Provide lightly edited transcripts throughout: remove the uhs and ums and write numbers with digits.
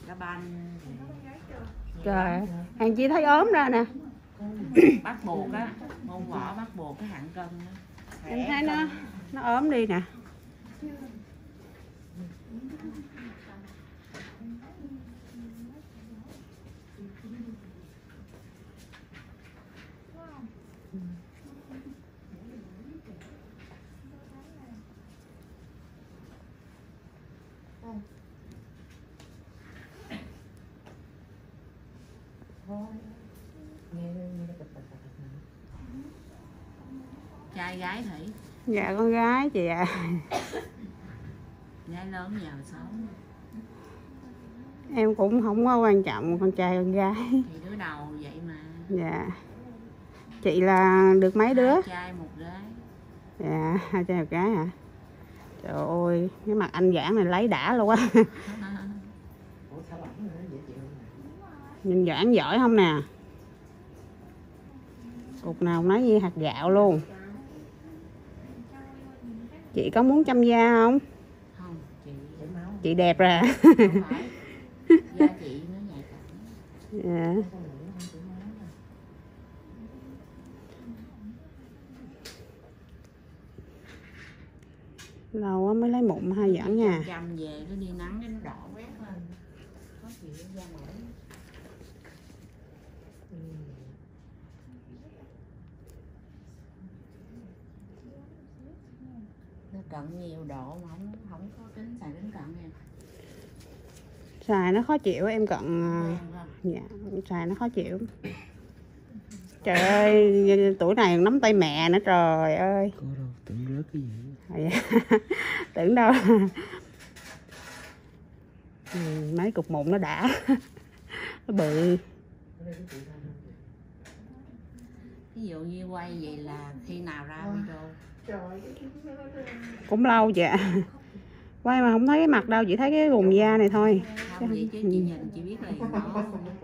Trời, Hàng Chi thấy ốm ra nè. Bắt buộc á, môn võ bắt buộc cái hạng cân đó. Em thấy nó ốm đi nè. Trai gái Thủy? Dạ con gái chị ạ. Gái lớn giàu sống. Em cũng không có quan trọng con trai con gái. Thì đứa đầu vậy mà. Dạ. Chị là được mấy đứa? 2 trai 1 gái. Dạ, 2 trai 1 gái hả? Trời ơi, cái mặt anh Giảng này lấy đã luôn á. Nhìn Doãn giỏi không nè? Cục nào nói như hạt gạo luôn. Chị có muốn chăm da không? Không, chị đẹp rồi. không phải. Da chị nó nhạy cảm. Dạ. Lâu quá mới lấy mụn hai Doãn nha. Chăm về nó đi nắng cái nó đỏ quét lên. Có chịu da mỏi. Nó cận nhiều độ mà không có kính xài kính cận em. Xài nó khó chịu em cận. Dạ, xài nó khó chịu. Trời ơi, tuổi này nắm tay mẹ nữa trời ơi. Có đâu, tưởng rớt cái gì. Tưởng đâu. Mấy cục mụn nó đã. Nó bự. Ví dụ như quay vậy là khi nào ra video? Cũng lâu dạ. Quay mà không thấy cái mặt đâu, chỉ thấy cái vùng da này thôi. Không vậy chứ chị nhìn chị biết liền đó.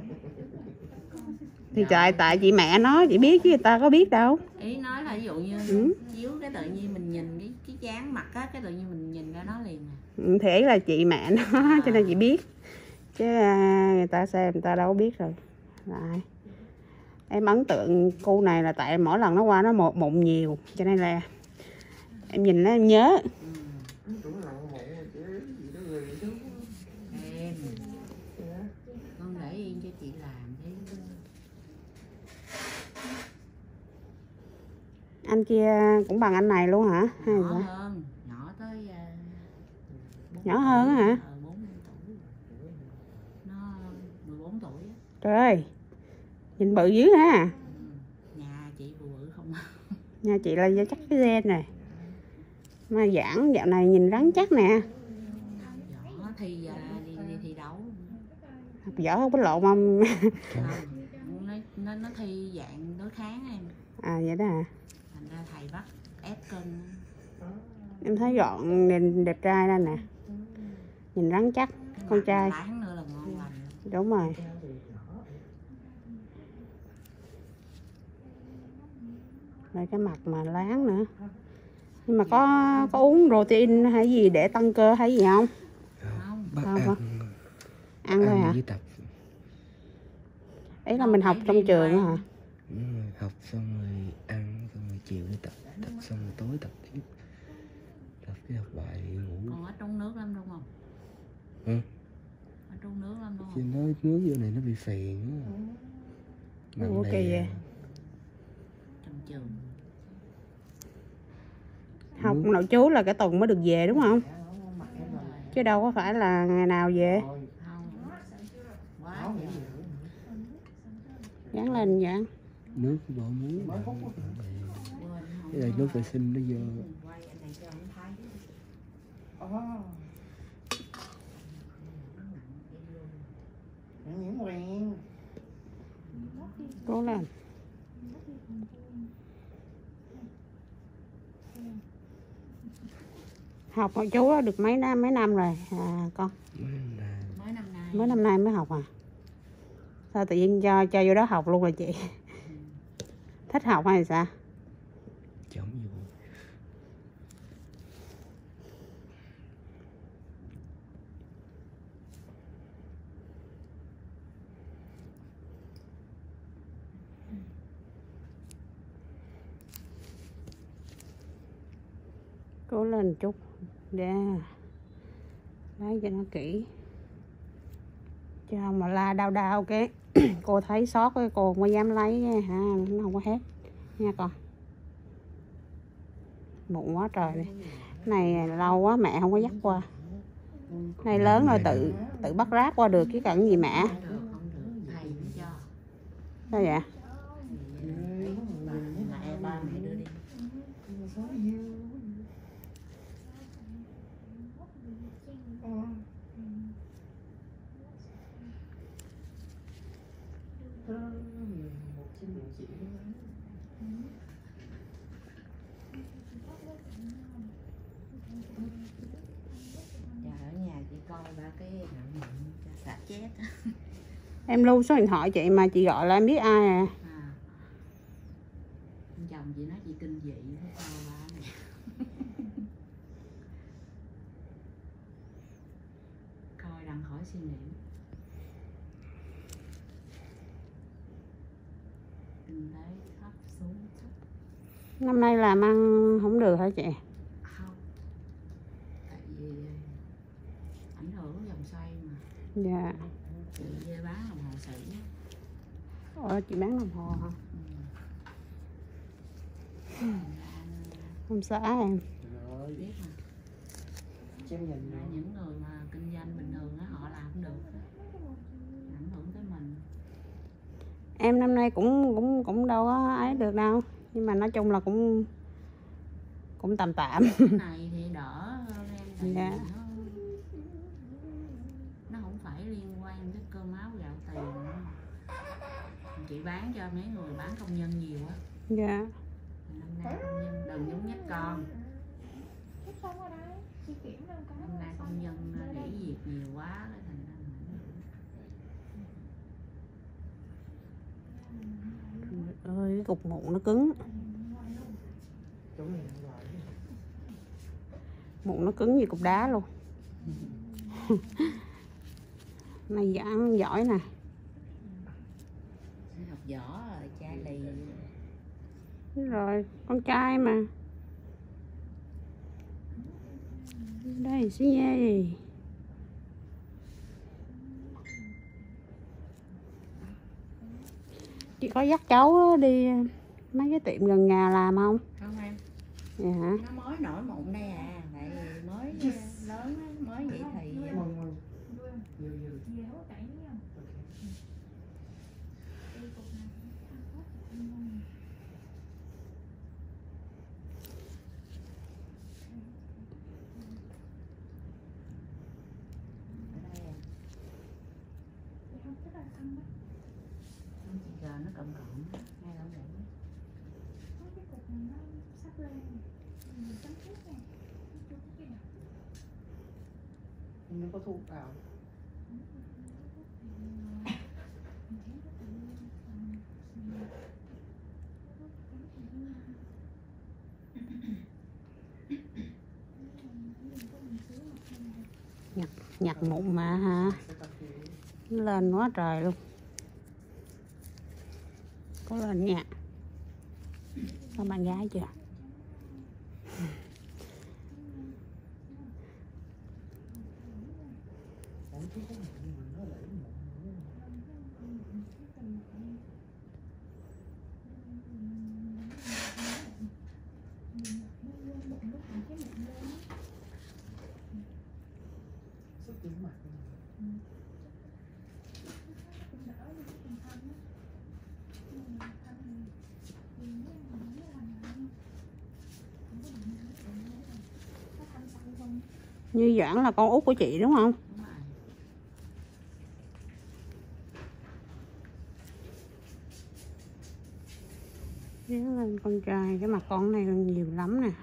Thì tại chị mẹ nói chị biết chứ người ta có biết đâu. Ý nói là ví dụ như chiếu cái tự nhiên mình nhìn cái dáng mặt á, cái tự nhiên mình nhìn ra nó liền à. Thì là chị mẹ nó cho nên chị biết. Chứ người ta xem người ta đâu có biết rồi. Lại. Em ấn tượng cô này là tại mỗi lần nó qua nó mụn nhiều cho nên là em nhìn nó em nhớ. Em con để yên cho chị làm thế. Anh kia cũng bằng anh này luôn hả? Hay Nhỏ vậy? hơn, nhỏ tới Nhỏ hơn á hả? 45 tuổi. Nó 14 tuổi. Trời ơi, nhìn bự dữ ha. Nhà chị bự không? Nhà chị là chắc cái gen này. Mà Doãn dạo này nhìn rắn chắc nè. Nhỏ thì thi đấu. Võ không có lộn không? Nó thi dạng đối kháng em. À vậy đó hả? Thành ra thầy bắt ép cân. Em thấy gọn nhìn đẹp trai ra nè. Nhìn rắn chắc, con trai. Láng nữa là ngon lành. Đúng rồi. Rồi cái mặt mà láng nữa. Nhưng mà có uống protein hay gì để tăng cơ hay gì không? Không. Bác Không. Ăn thôi hả? với tập. Ấy là mình học trong trường hả? Đúng rồi, học xong rồi ăn, xong rồi chiều đi tập. Tập xong rồi tối tập tiếp. Tập cái học bài ngủ. Còn ở trong nước lắm đúng không? Hả? Ở trong nước lắm đúng Chứ không? nói nước vô này nó bị phèn á. Ok vậy. Trong trường. Học nội trú là cả tuần mới được về đúng không? Chứ đâu có phải là ngày nào về. Không. Quá vậy. Dán lên vậy. Nước bỏ muối. Cái này nước vệ sinh nó vô. Cố lên. Học nội trú được mấy năm rồi con? Mới năm nay mới học à? Sao tự nhiên cho vô đó học luôn rồi chị? Thích học hay sao? Chổng vô. Cố lên chút để lấy cho nó kỹ, chứ không mà la đau đau cái cô thấy sót cái cô không có dám lấy ha, nó không có hết nha con. Mụn quá trời này. Này lâu quá mẹ không có dắt qua. Này lớn rồi tự bắt ráp qua được chứ cần gì mẹ. Không được, thầy mới cho. Sao vậy? Ba mẹ đưa đi. Giờ ở nhà chị coi ba cái nặng nặng cho xả chết. Em lưu số điện thoại chị mà chị gọi là em biết ai à. Chồng chị nói chị kinh dị với con ba này. Coi đặng khỏi suy nghĩ. Kinh tế thấp xuống thấp. Năm nay làm ăn không được hả chị? Không. Tại vì ảnh hưởng dòng xoay mà. Dạ. Chị bán đồng hồ sỉ. Chị bán đồng hồ hả? Không xã em. Biết mà. Những người mà kinh doanh bình thường á, họ làm không được, ảnh hưởng tới mình. Em năm nay cũng đâu có ấy được đâu, nhưng mà nói chung là cũng tạm tạm. Cái này thì đỡ hơn em, tại Dạ. vì nó không phải liên quan tới cơm áo gạo tiền nữa. Chị bán cho mấy người bán công nhân nhiều á. Dạ. Năm nay công nhân đừng nhúng nhích con. Năm nay công nhân nghỉ việc nhiều quá cái thành ra Ơi cái cục mụn nó cứng. Mụn nó cứng như cục đá luôn. Này giảng giỏi nè. học võ rồi chai lì. Đúng rồi, con trai mà. Đây xí nha gì. Chị có dắt cháu đi mấy cái tiệm gần nhà làm không? Không em. Dạ hả? Nó mới nổi mụn đây à, tại vì mới lớn á, mới vậy thì giờ nó cộng cộng ngay ở mũi. Nó có thuốc vào. Nhặt mụn mà hả? Nó lên quá trời luôn. Có lên nha. Có bạn gái chưa? Như Doãn là con út của chị đúng không? Nhớ lên con trai, cái mặt con này nhiều lắm nè.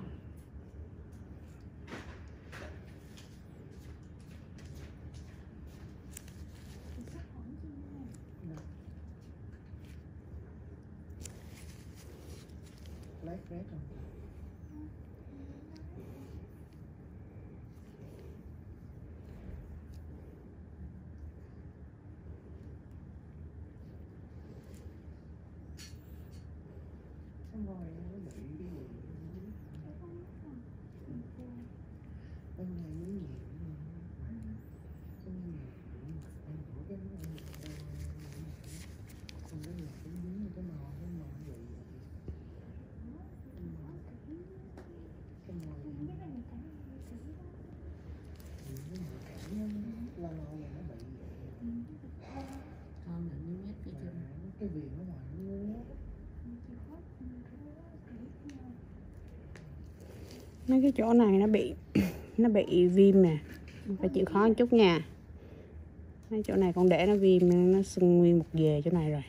Mấy cái chỗ này nó bị viêm nè, phải chịu khó một chút nha. Mấy chỗ này con để nó viêm, nó sưng nguyên một về chỗ này rồi.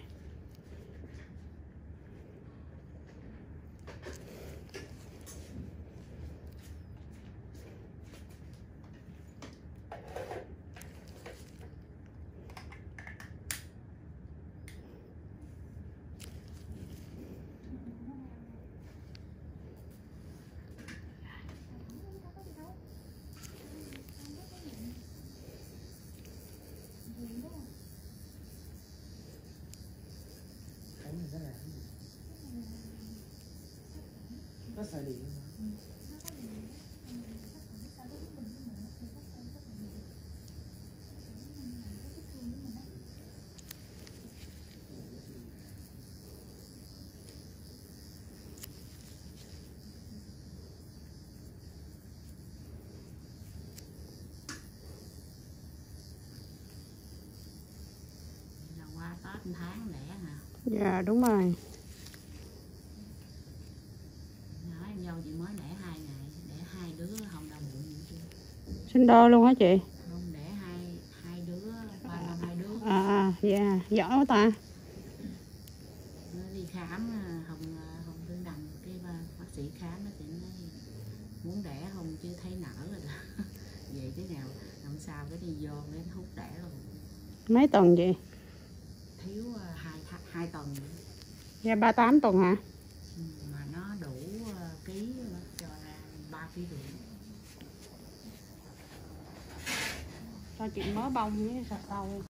Có xài điện không? Là qua Tết tháng lẻ hả? Dạ đúng rồi. Nói em dâu chị mới đẻ 2 ngày, đẻ 2 đứa không đau bụng gì chưa? Sinh đôi luôn hả chị? Không, đẻ hai đứa, 3 năm 2 đứa. Dạ, giỏi quá ta. Nó đi khám Hồng Tương Đồng, cái bác sĩ khám nó thì nói muốn đẻ không chưa thấy nở rồi đó. Vậy thế nào làm sao cái đi vô cái hút đẻ luôn. Mấy tuần chị? Thiếu 2 tuần nữa. Dạ 38 tuần hả? Mà nó đủ ký cho ra 3 ký rưỡi. Cho chị mớ bông với sạch đầu.